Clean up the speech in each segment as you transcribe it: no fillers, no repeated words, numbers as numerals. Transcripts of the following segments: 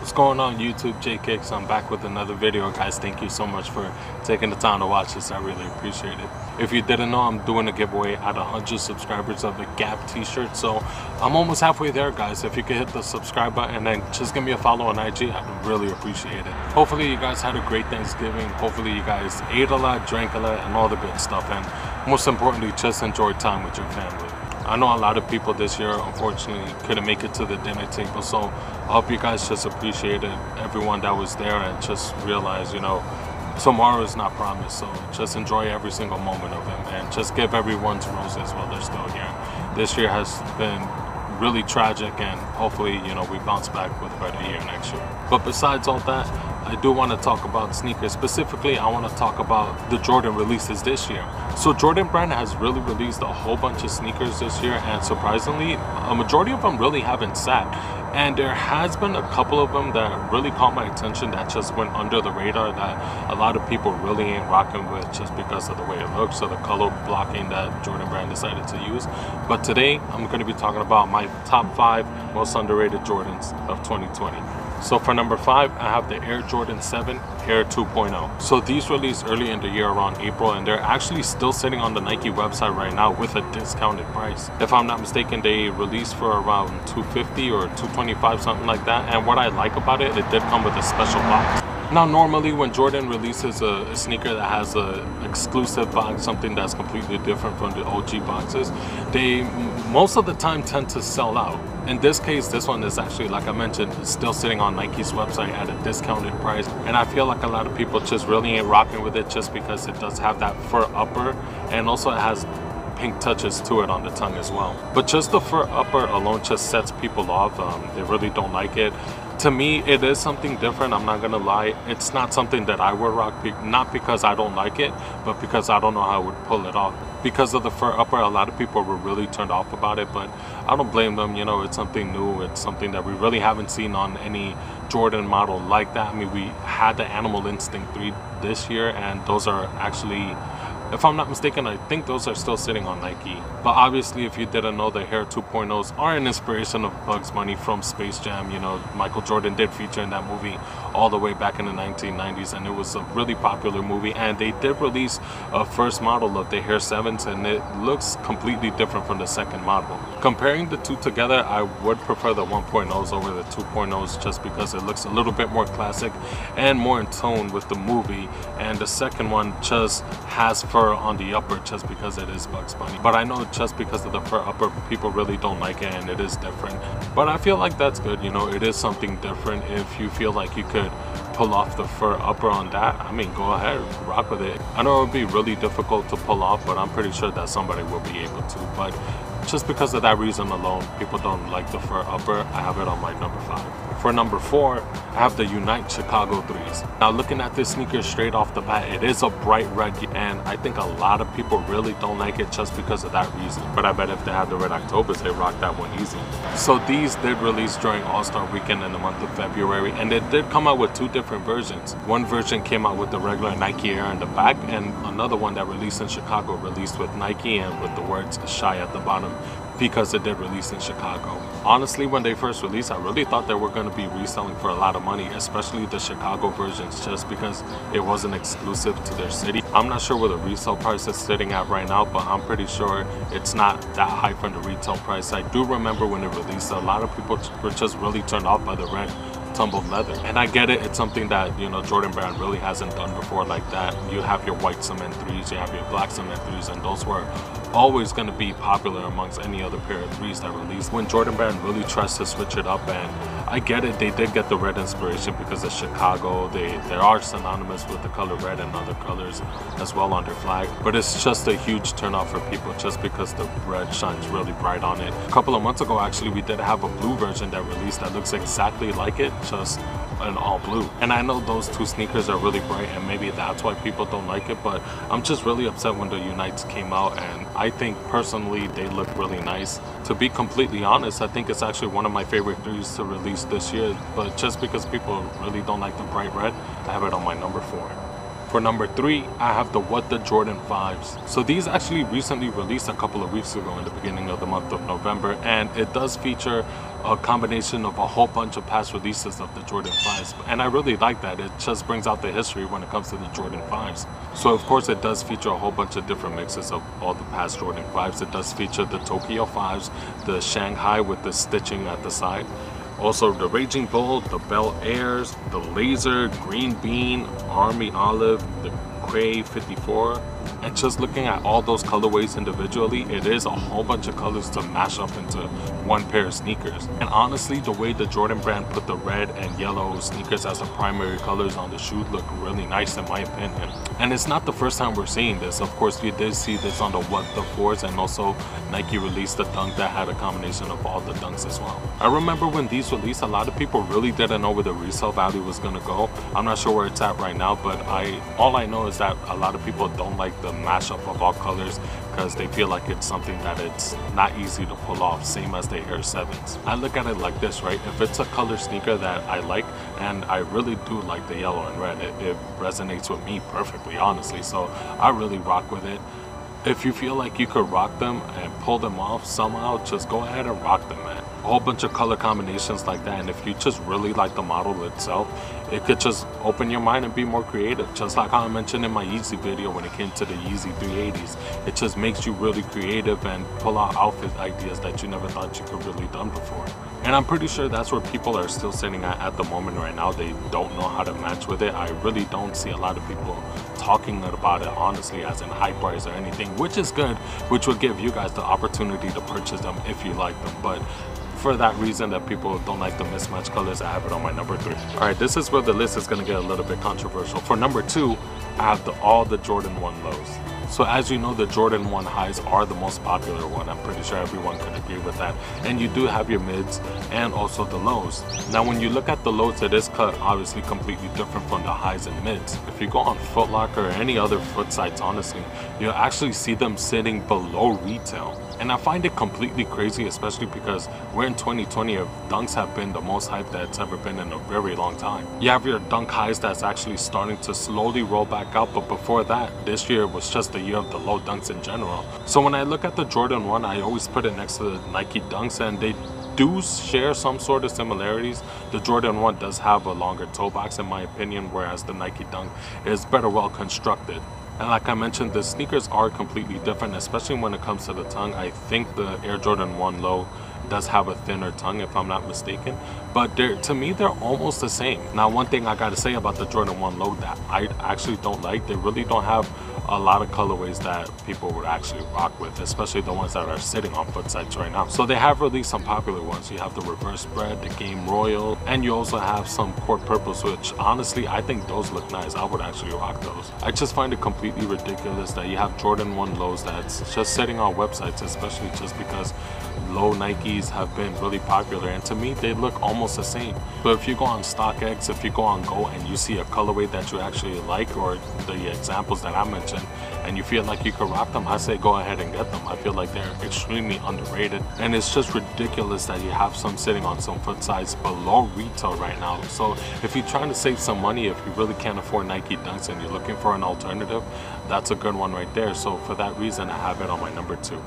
What's going on YouTube? J-Kicks. I'm back with another video, guys. Thank you so much for taking the time to watch this. I really appreciate it. If you didn't know, I'm doing a giveaway at 100 subscribers of a Gap t-shirt, so I'm almost halfway there, guys. If you could hit the subscribe button and then just give me a follow on IG, I'd really appreciate it. Hopefully you guys had a great Thanksgiving. Hopefully you guys ate a lot, drank a lot, and all the good stuff, and most importantly, just enjoyed time with your family. I know a lot of people this year unfortunately couldn't make it to the dinner table, so I hope you guys just appreciated everyone that was there and just realize, you know, tomorrow is not promised, so just enjoy every single moment of it and just give everyone's roses while they're still here. This year has been really tragic, and hopefully, you know, we bounce back with a better year next year. But besides all that, I do want to talk about sneakers. Specifically, I want to talk about the Jordan releases this year. So Jordan Brand has really released a whole bunch of sneakers this year, and surprisingly, a majority of them really haven't sat. And there has been a couple of them that really caught my attention that just went under the radar that a lot of people really ain't rocking with just because of the way it looks, or the color blocking that Jordan Brand decided to use. But today, I'm going to be talking about my top 5 most underrated Jordans of 2020. So for number 5, I have the Air Jordan 7 Air 2.0. So these released early in the year around April, and they're actually still sitting on the Nike website right now with a discounted price. If I'm not mistaken, they released for around $250 or $225, something like that. And what I like about it, it did come with a special box. Now, normally when Jordan releases a sneaker that has an exclusive box, something that's completely different from the OG boxes, they most of the time tend to sell out. In this case, this one is actually, like I mentioned, still sitting on Nike's website at a discounted price. And I feel like a lot of people just really ain't rocking with it just because it does have that fur upper, and also it has pink touches to it on the tongue as well. But just the fur upper alone just sets people off. They really don't like it. To me, it is something different, I'm not gonna lie. It's not something that I would rock, not because I don't like it, but because I don't know how I would pull it off. Because of the fur upper, a lot of people were really turned off about it, but I don't blame them. You know, it's something new. It's something that we really haven't seen on any Jordan model like that. I mean, we had the Animal Instinct 3 this year, and those are actually, if I'm not mistaken, I think those are still sitting on Nike. But obviously, if you didn't know, the Air 2.0s are an inspiration of Bugs Bunny from Space Jam. You know, Michael Jordan did feature in that movie all the way back in the 1990s, and it was a really popular movie. And they did release a first model of the Air 7s, and it looks completely different from the second model. Comparing the two together, I would prefer the 1.0s over the 2.0s just because it looks a little bit more classic and more in tone with the movie. And the second one just has fur on the upper just because it is Bugs Bunny. But I know just because of the fur upper, people really don't like it, and it is different. But I feel like that's good. You know, it is something different. If you feel like you could pull off the fur upper on that, I mean, go ahead, rock with it. I know it would be really difficult to pull off, but I'm pretty sure that somebody will be able to. But just because of that reason alone, people don't like the fur upper. I have it on my number 5. For number 4, I have the Unite Chicago 3s. Now, looking at this sneaker straight off the bat, it is a bright red, and I think a lot of people really don't like it just because of that reason. But I bet if they had the Red Octobers, they rock that one easy. So these did release during All-Star Weekend in the month of February, and it did come out with 2 different versions. One version came out with the regular Nike Air in the back, and another one that released in Chicago released with Nike and with the words Shy at the bottom, because it did release in Chicago. Honestly, when they first released, I really thought they were going to be reselling for a lot of money, especially the Chicago versions, just because it wasn't exclusive to their city. I'm not sure where the resale price is sitting at right now, but I'm pretty sure it's not that high from the retail price. I do remember when it released, a lot of people were just really turned off by the red tumbled leather. And I get it, it's something that, you know, Jordan Brand really hasn't done before like that. You have your white cement 3s, you have your black cement 3s, and those were always going to be popular amongst any other pair of 3s that released. When Jordan Brand really tries to switch it up, and I get it, they did get the red inspiration because of Chicago. They are synonymous with the color red and other colors as well on their flag, but it's just a huge turnoff for people just because the red shines really bright on it. A couple of months ago, actually, we did have a blue version that released that looks exactly like it, just in all blue. And I know those 2 sneakers are really bright, and maybe that's why people don't like it, but I'm just really upset when the Unites came out, and I think personally they look really nice. To be completely honest, I think it's actually one of my favorite 3s to release this year, but just because people really don't like the bright red, I have it on my number 4. For number 3, I have the What the Jordan 5s. So these actually recently released a couple of weeks ago in the beginning of the month of November, and it does feature a combination of a whole bunch of past releases of the Jordan 5s, and I really like that. It just brings out the history when it comes to the Jordan 5s. So of course it does feature a whole bunch of different mixes of all the past Jordan 5s. It does feature the Tokyo 5s, the Shanghai with the stitching at the side, also the Raging Bull, the Bel Airs, the Laser, Green Bean, Army Olive, the Cray 54. And just looking at all those colorways individually, it is a whole bunch of colors to mash up into one pair of sneakers. And honestly, the way the Jordan brand put the red and yellow sneakers as the primary colors on the shoe look really nice in my opinion. And it's not the first time we're seeing this. Of course, you did see this on the What the 4s, and also Nike released the Dunk that had a combination of all the Dunks as well. I remember when these released, a lot of people really didn't know where the resale value was gonna go. I'm not sure where it's at right now, but all I know is that a lot of people don't like the mashup of all colors because they feel like it's something that it's not easy to pull off, same as the Air 7s. I look at it like this, right? If it's a color sneaker that I like, and I really do like the yellow and red, it resonates with me perfectly, honestly, so I really rock with it. If you feel like you could rock them and pull them off somehow, just go ahead and rock them, man. A whole bunch of color combinations like that, and if you just really like the model itself, it could just open your mind and be more creative. Just like how I mentioned in my Yeezy video when it came to the Yeezy 380s. It just makes you really creative and pull out outfit ideas that you never thought you could really done before. And I'm pretty sure that's where people are still sitting at the moment right now. They don't know how to match with it. I really don't see a lot of people talking about it honestly as in hype price or anything, which is good, which will give you guys the opportunity to purchase them if you like them. But for that reason that people don't like the mismatched colors, I have it on my number 3. All right, this is where the list is going to get a little bit controversial. For number 2, I have all the Jordan 1 lows. So as you know, the Jordan 1 highs are the most popular one. I'm pretty sure everyone could agree with that. And you do have your mids and also the lows. Now when you look at the lows, it is cut obviously completely different from the highs and mids. If you go on Foot Locker or any other foot sites, honestly, you'll actually see them sitting below retail. And I find it completely crazy, especially because we're in 2020 if Dunks have been the most hype that's ever been in a very long time. You have your Dunk highs that's actually starting to slowly roll back out, but before that, this year was just the year of the low Dunks in general. So when I look at the Jordan 1, I always put it next to the Nike Dunks, and they do share some sort of similarities. The Jordan 1 does have a longer toe box in my opinion, whereas the Nike Dunk is better well constructed. And like I mentioned, the sneakers are completely different, especially when it comes to the tongue. I think the Air Jordan 1 low does have a thinner tongue if I'm not mistaken, but to me they're almost the same. Now one thing I gotta say about the Jordan 1 low that I actually don't like, they really don't have a lot of colorways that people would actually rock with, especially the ones that are sitting on foot sites right now. So they have released some popular ones. You have the Reverse Spread, the Game Royal, and you also have some Court Purples, which honestly I think those look nice. I would actually rock those. I just find it completely ridiculous that you have Jordan 1 lows that's just sitting on websites, especially just because low Nikes have been really popular, and to me they look almost the same. But if you go on StockX, if you go on Go and you see a colorway that you actually like, or the examples that I mentioned, and you feel like you could rock them, I say go ahead and get them. I feel like they're extremely underrated, and it's just ridiculous that you have some sitting on some foot size below retail right now. So if you're trying to save some money, if you really can't afford Nike Dunks and you're looking for an alternative, that's a good one right there. So for that reason, I have it on my number 2.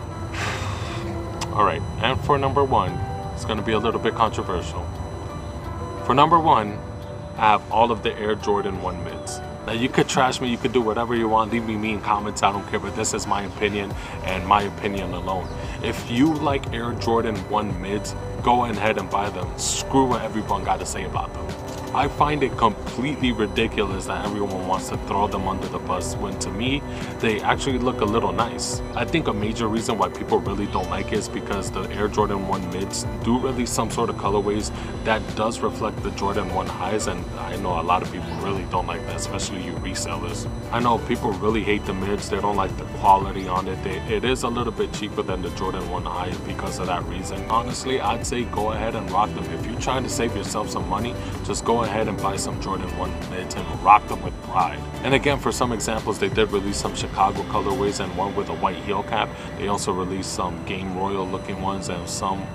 All right, and for number 1, it's going to be a little bit controversial. For number 1, I have all of the Air Jordan 1 mids. Now you could trash me, you could do whatever you want, leave me mean comments, I don't care, but this is my opinion and my opinion alone. If you like Air Jordan 1 mids, go ahead and buy them. Screw what everyone got to say about them. I find it completely ridiculous that everyone wants to throw them under the bus when to me, they actually look a little nice. I think a major reason why people really don't like it is because the Air Jordan 1 mids do release some sort of colorways that does reflect the Jordan 1 highs, and I know a lot of people really don't like that, especially you resellers. I know people really hate the mids, they don't like the quality on it. It is a little bit cheaper than the Jordan 1 high because of that reason. Honestly, I'd say go ahead and rock them. If you're trying to save yourself some money, just go ahead and buy some Jordan 1 mids and rock them with pride. And again, for some examples, they did release some Chicago colorways and one with a white heel cap. They also released some Game Royal looking ones and some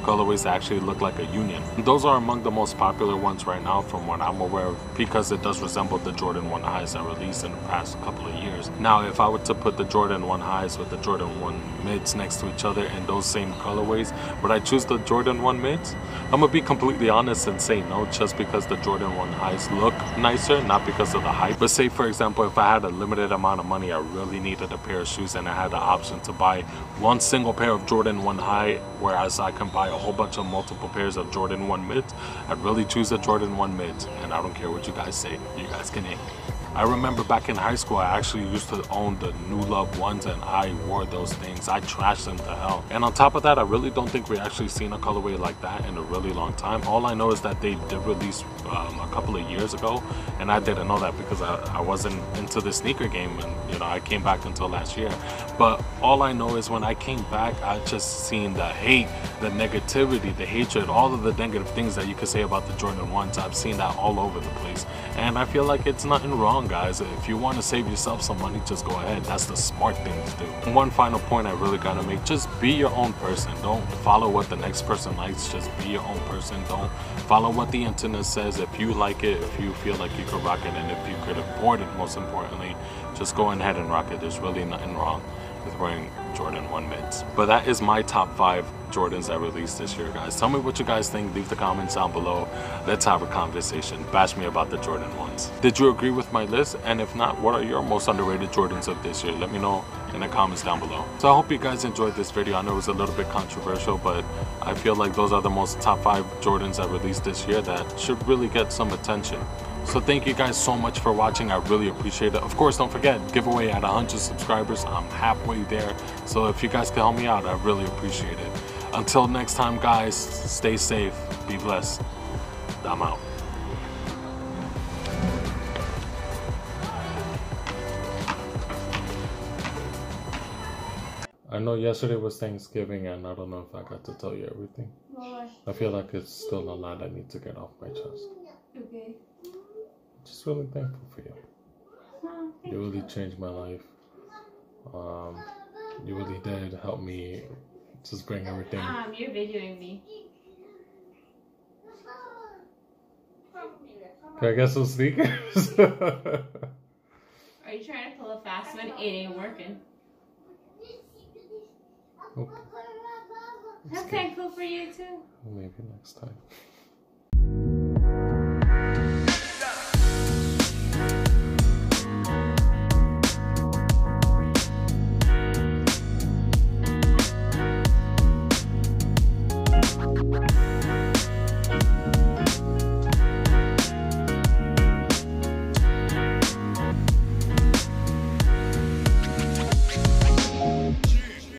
colorways that actually look like a Union. Those are among the most popular ones right now from what I'm aware of, because it does resemble the Jordan 1 highs that released in the past couple of years. Now, if I were to put the Jordan 1 highs with the Jordan 1 mids next to each other in those same colorways, would I choose the Jordan 1 mids? I'm gonna be completely honest and say no, just because the Jordan 1 highs look nicer, not because of the hype. But say, for example, if I had a limited amount of money, I really needed a pair of shoes, and I had the option to buy one single pair of Jordan 1 high, whereas I can buy a whole bunch of multiple pairs of Jordan 1 mids, I'd really choose the Jordan 1 mids. And I don't care what you guys say, you guys can hate me. I remember back in high school, I actually used to own the New Love ones, and I wore those things. I trashed them to hell. And on top of that, I really don't think we actually seen a colorway like that in a really long time. All I know is that they did release a couple of years ago, and I didn't know that because I wasn't into the sneaker game, and you know, I came back until last year. But all I know is when I came back, I just seen the hate, the negativity, the hatred, all of the negative things that you could say about the Jordan 1s. I've seen that all over the place, and I feel like it's nothing wrong, guys. If you want to save yourself some money, just go ahead. That's the smart thing to do. And one final point I really gotta make, just be your own person. Don't follow what the next person likes. Just be your own person. Don't follow what the internet says. If you like it, if you feel like you could rock it, and if you could afford it, most importantly, just go ahead and rock it. There's really nothing wrong with wearing Jordan 1 mids. But that is my top 5 Jordans that released this year, guys. Tell me what you guys think. Leave the comments down below. Let's have a conversation. Bash me about the Jordan 1s. Did you agree with my list? And if not, what are your most underrated Jordans of this year? Let me know in the comments down below. So I hope you guys enjoyed this video. I know it was a little bit controversial, but I feel like those are the most top 5 Jordans that released this year that should really get some attention. So thank you guys so much for watching. I really appreciate it. Of course, don't forget, giveaway at 100 subscribers. I'm halfway there. So if you guys can help me out, I really appreciate it. Until next time, guys, stay safe, be blessed. I'm out. I know yesterday was Thanksgiving, and I don't know if I got to tell you everything. Why? I feel like it's still a lot I need to get off my chest. Okay. Just really thankful for you. Oh, You really changed my life. You really did help me just bring everything. You're videoing me. Can I get some sneakers? Are you trying to pull a fast one? It ain't working. Okay. That's kind of cool for you too. Maybe next time.